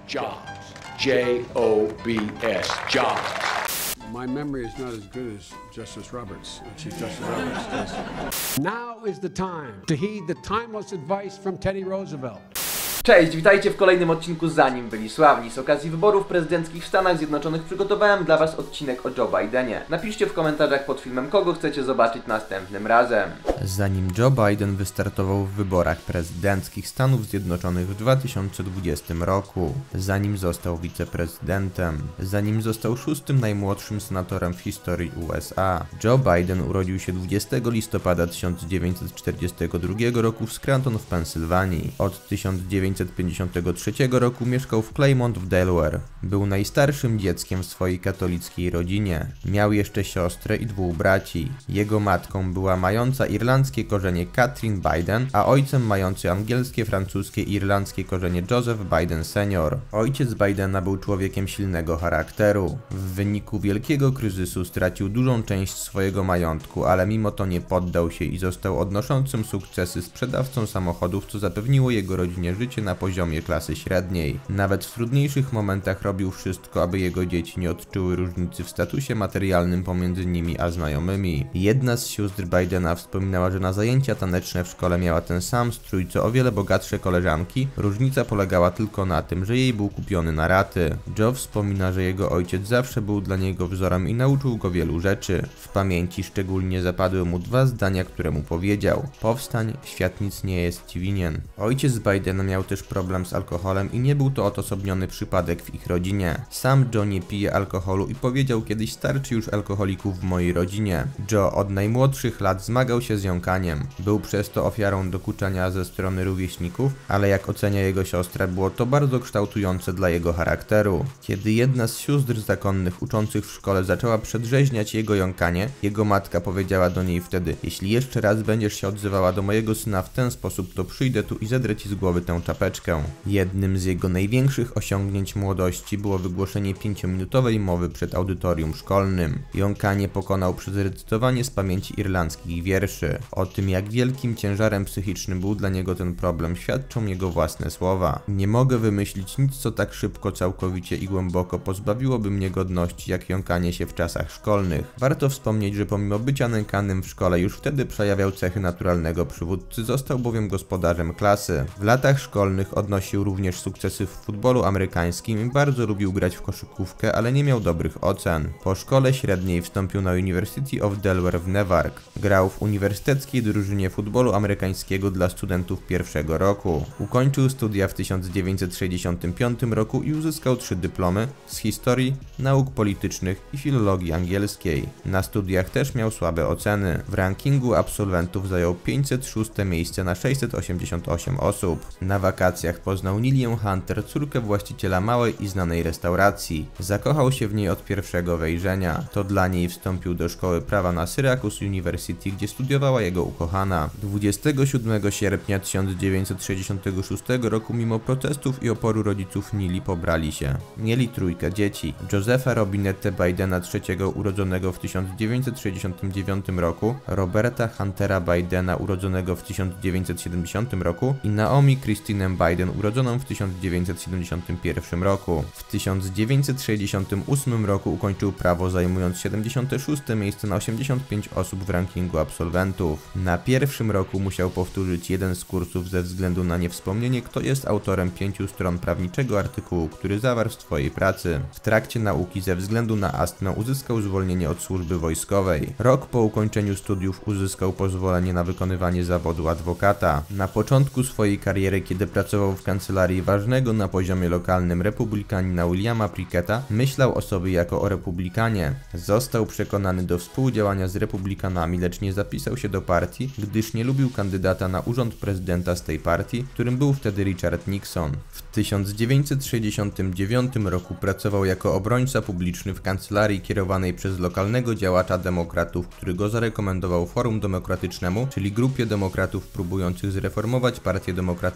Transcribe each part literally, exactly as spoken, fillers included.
Jobs. J O B S. Jobs. My memory is not as good as Justice Roberts, Chief Justice Roberts does. Now is the time to heed the timeless advice from Teddy Roosevelt. Cześć, witajcie w kolejnym odcinku Zanim byli sławni. Z okazji wyborów prezydenckich w Stanach Zjednoczonych przygotowałem dla was odcinek o Joe Bidenie. Napiszcie w komentarzach pod filmem, kogo chcecie zobaczyć następnym razem. Zanim Joe Biden wystartował w wyborach prezydenckich Stanów Zjednoczonych w dwa tysiące dwudziestym roku, zanim został wiceprezydentem, zanim został szóstym najmłodszym senatorem w historii U S A. Joe Biden urodził się dwudziestego listopada tysiąc dziewięćset czterdziestego drugiego roku w Scranton w Pensylwanii. Od tysiąc dziewięćset pięćdziesiątego trzeciego roku mieszkał w Claymont w Delaware. Był najstarszym dzieckiem w swojej katolickiej rodzinie. Miał jeszcze siostrę i dwóch braci. Jego matką była mająca irlandzkie korzenie Kathryn Biden, a ojcem mający angielskie, francuskie i irlandzkie korzenie Joseph Biden senior. Ojciec Bidena był człowiekiem silnego charakteru. W wyniku wielkiego kryzysu stracił dużą część swojego majątku, ale mimo to nie poddał się i został odnoszącym sukcesy sprzedawcą samochodów, co zapewniło jego rodzinie życie na poziomie klasy średniej. Nawet w trudniejszych momentach robił wszystko, aby jego dzieci nie odczuły różnicy w statusie materialnym pomiędzy nimi a znajomymi. Jedna z sióstr Bidena wspominała, że na zajęcia taneczne w szkole miała ten sam strój co o wiele bogatsze koleżanki. Różnica polegała tylko na tym, że jej był kupiony na raty. Joe wspomina, że jego ojciec zawsze był dla niego wzorem i nauczył go wielu rzeczy. W pamięci szczególnie zapadły mu dwa zdania, które mu powiedział: powstań, świat nic nie jest ci winien. Ojciec Bidena miał też problem z alkoholem i nie był to odosobniony przypadek w ich rodzinie. Sam Joe nie pije alkoholu i powiedział kiedyś: starczy już alkoholików w mojej rodzinie. Joe od najmłodszych lat zmagał się z jąkaniem. Był przez to ofiarą dokuczania ze strony rówieśników, ale jak ocenia jego siostra, było to bardzo kształtujące dla jego charakteru. Kiedy jedna z sióstr zakonnych uczących w szkole zaczęła przedrzeźniać jego jąkanie, jego matka powiedziała do niej wtedy: jeśli jeszcze raz będziesz się odzywała do mojego syna w ten sposób, to przyjdę tu i zedrę ci z głowy tę czapeczkę. Jednym z jego największych osiągnięć młodości było wygłoszenie pięciominutowej mowy przed audytorium szkolnym. Jąkanie pokonał przez recytowanie z pamięci irlandzkich wierszy. O tym, jak wielkim ciężarem psychicznym był dla niego ten problem, świadczą jego własne słowa. Nie mogę wymyślić nic, co tak szybko, całkowicie i głęboko pozbawiłoby mnie godności, jak jąkanie się w czasach szkolnych. Warto wspomnieć, że pomimo bycia nękanym w szkole, już wtedy przejawiał cechy naturalnego przywódcy, został bowiem gospodarzem klasy. W latach szkolnych odnosił również sukcesy w futbolu amerykańskim i bardzo lubił grać w koszykówkę, ale nie miał dobrych ocen. Po szkole średniej wstąpił na University of Delaware w Newark. Grał w uniwersyteckiej drużynie futbolu amerykańskiego dla studentów pierwszego roku. Ukończył studia w tysiąc dziewięćset sześćdziesiątym piątym roku i uzyskał trzy dyplomy z historii, nauk politycznych i filologii angielskiej. Na studiach też miał słabe oceny. W rankingu absolwentów zajął pięćset szóste miejsce na sześćset osiemdziesiąt osiem osób. Na wakacjach poznał Lilię Hunter, córkę właściciela małej i znanej restauracji. Zakochał się w niej od pierwszego wejrzenia. To dla niej wstąpił do szkoły prawa na Syracuse University, gdzie studiowała jego ukochana. dwudziestego siódmego sierpnia tysiąc dziewięćset sześćdziesiątego szóstego roku, mimo protestów i oporu rodziców Nili, pobrali się. Mieli trójkę dzieci: Josepha Robinette Bidena trzeciego, urodzonego w tysiąc dziewięćset sześćdziesiątym dziewiątym roku, Roberta Huntera Bidena, urodzonego w tysiąc dziewięćset siedemdziesiątym roku i Naomi Christinę Biden, urodzoną w tysiąc dziewięćset siedemdziesiątym pierwszym roku. W tysiąc dziewięćset sześćdziesiątym ósmym roku ukończył prawo, zajmując siedemdziesiąte szóste miejsce na osiemdziesiąt pięć osób w rankingu absolwentów. Na pierwszym roku musiał powtórzyć jeden z kursów ze względu na niewspomnienie, kto jest autorem pięciu stron prawniczego artykułu, który zawarł w swojej pracy. W trakcie nauki ze względu na astmę uzyskał zwolnienie od służby wojskowej. Rok po ukończeniu studiów uzyskał pozwolenie na wykonywanie zawodu adwokata. Na początku swojej kariery, kiedy pracował w kancelarii ważnego na poziomie lokalnym republikanina Williama Pricketta, myślał o sobie jako o republikanie. Został przekonany do współdziałania z republikanami, lecz nie zapisał się do partii, gdyż nie lubił kandydata na urząd prezydenta z tej partii, którym był wtedy Richard Nixon. W tysiąc dziewięćset sześćdziesiątym dziewiątym roku pracował jako obrońca publiczny w kancelarii kierowanej przez lokalnego działacza demokratów, który go zarekomendował Forum Demokratycznemu, czyli grupie demokratów próbujących zreformować partię demokratyczną na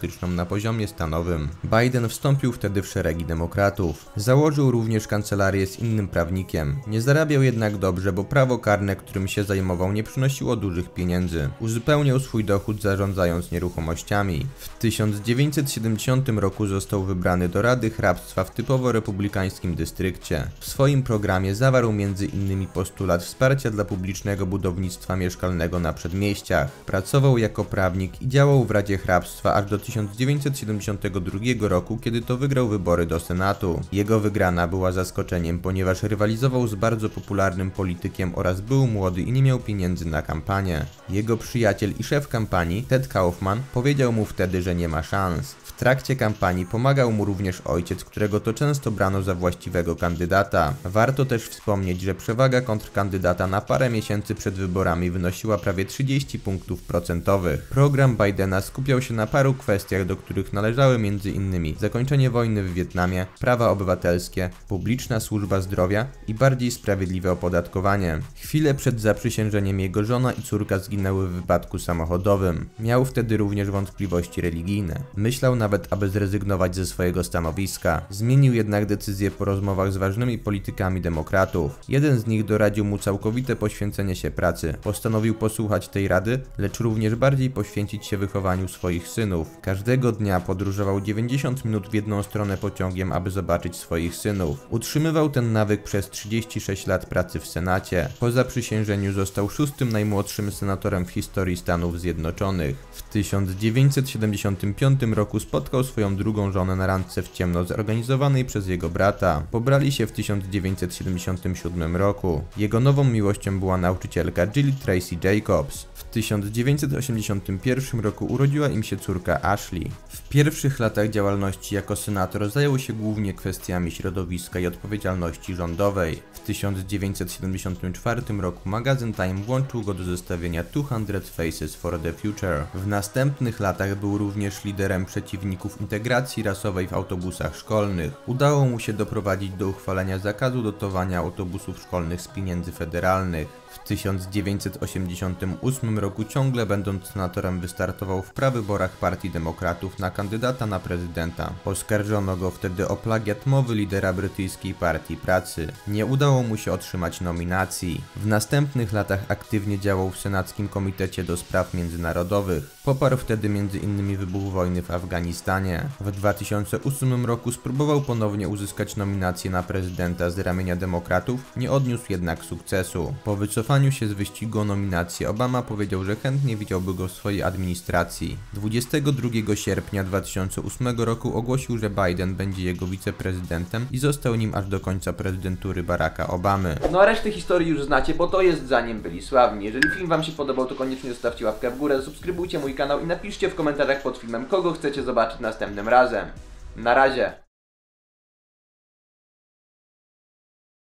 poziomie stanowym. Biden wstąpił wtedy w szeregi demokratów. Założył również kancelarię z innym prawnikiem. Nie zarabiał jednak dobrze, bo prawo karne, którym się zajmował, nie przynosiło dużych pieniędzy. Uzupełniał swój dochód zarządzając nieruchomościami. W tysiąc dziewięćset siedemdziesiątym roku został wybrany do Rady Hrabstwa w typowo republikańskim dystrykcie. W swoim programie zawarł między innymi postulat wsparcia dla publicznego budownictwa mieszkalnego na przedmieściach. Pracował jako prawnik i działał w Radzie Hrabstwa aż do tysiąc dziewięćset siedemdziesiątego drugiego roku, kiedy to wygrał wybory do Senatu. Jego wygrana była zaskoczeniem, ponieważ rywalizował z bardzo popularnym politykiem oraz był młody i nie miał pieniędzy na kampanię. Jego przyjaciel i szef kampanii, Ted Kaufman, powiedział mu wtedy, że nie ma szans. W trakcie kampanii pomagał mu również ojciec, którego to często brano za właściwego kandydata. Warto też wspomnieć, że przewaga kontrkandydata na parę miesięcy przed wyborami wynosiła prawie trzydzieści punktów procentowych. Program Bidena skupiał się na paru kwestiach, do których należały między innymi zakończenie wojny w Wietnamie, prawa obywatelskie, publiczna służba zdrowia i bardziej sprawiedliwe opodatkowanie. Chwilę przed zaprzysiężeniem jego żona i córka zginęły w wypadku samochodowym. Miał wtedy również wątpliwości religijne. Myślał nawet, aby zrezygnować ze swojego stanowiska. Zmienił jednak decyzję po rozmowach z ważnymi politykami demokratów. Jeden z nich doradził mu całkowite poświęcenie się pracy. Postanowił posłuchać tej rady, lecz również bardziej poświęcić się wychowaniu swoich synów. Każdego dnia podróżował dziewięćdziesiąt minut w jedną stronę pociągiem, aby zobaczyć swoich synów. Utrzymywał ten nawyk przez trzydzieści sześć lat pracy w Senacie. Po zaprzysiężeniu został szóstym najmłodszym senatorem w historii Stanów Zjednoczonych. W tysiąc dziewięćset siedemdziesiątym piątym roku spotkał swoją drugą żonę na randce w ciemno zorganizowanej przez jego brata. Pobrali się w tysiąc dziewięćset siedemdziesiątym siódmym roku. Jego nową miłością była nauczycielka Jill Tracy Jacobs. W tysiąc dziewięćset osiemdziesiątym pierwszym roku urodziła im się córka Ashley. W pierwszych latach działalności jako senator zajął się głównie kwestiami środowiska i odpowiedzialności rządowej. W tysiąc dziewięćset siedemdziesiątym czwartym roku magazyn Time włączył go do zestawienia sto Faces for the Future. W następnych latach był również liderem przeciwników integracji rasowej w autobusach szkolnych. Udało mu się doprowadzić do uchwalenia zakazu dotowania autobusów szkolnych z pieniędzy federalnych. W tysiąc dziewięćset osiemdziesiątym ósmym roku, ciągle będąc senatorem, wystartował w prawyborach Partii Demokratów na kandydata na prezydenta. Oskarżono go wtedy o plagiat mowy lidera brytyjskiej Partii Pracy. Nie udało mu się otrzymać nominacji. W następnych latach aktywnie działał w Senackim Komitecie do Spraw Międzynarodowych. Poparł wtedy między innymi wybuch wojny w Afganistanie. W dwa tysiące ósmym roku spróbował ponownie uzyskać nominację na prezydenta z ramienia demokratów, nie odniósł jednak sukcesu. Po wycofaniu się z wyścigu o nominację Obama powiedział, że chętnie widziałby go w swojej administracji. dwudziestego drugiego sierpnia dwa tysiące ósmego roku ogłosił, że Biden będzie jego wiceprezydentem i został nim aż do końca prezydentury Baracka Obamy. No a resztę historii już znacie, bo to jest Zanim byli sławni. Jeżeli film wam się podobał, to koniecznie zostawcie łapkę w górę, subskrybujcie mój kanał i napiszcie w komentarzach pod filmem, kogo chcecie zobaczyć następnym razem. Na razie!